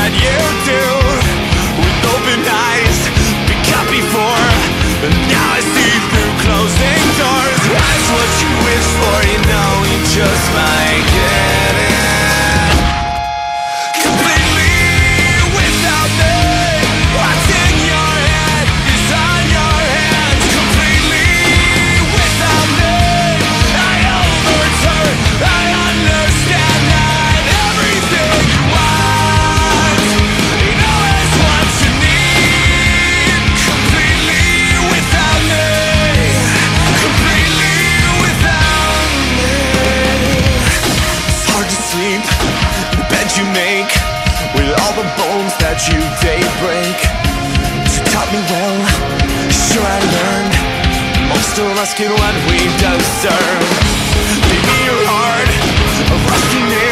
that you do with open eyes. Been caught before, but now I see through closing doors. That's what you wish for, you know you just might get it completely without me. What's in your head is on your hands. Completely without me, I overturn, I understand that everything you want, you know is what you need. Completely without me, completely without me. It's hard to sleep in the bed you make, with all the bones that you daybreak. You taught me well, sure I learned. Most of us get what we deserve. Maybe your heart, a rusty nail.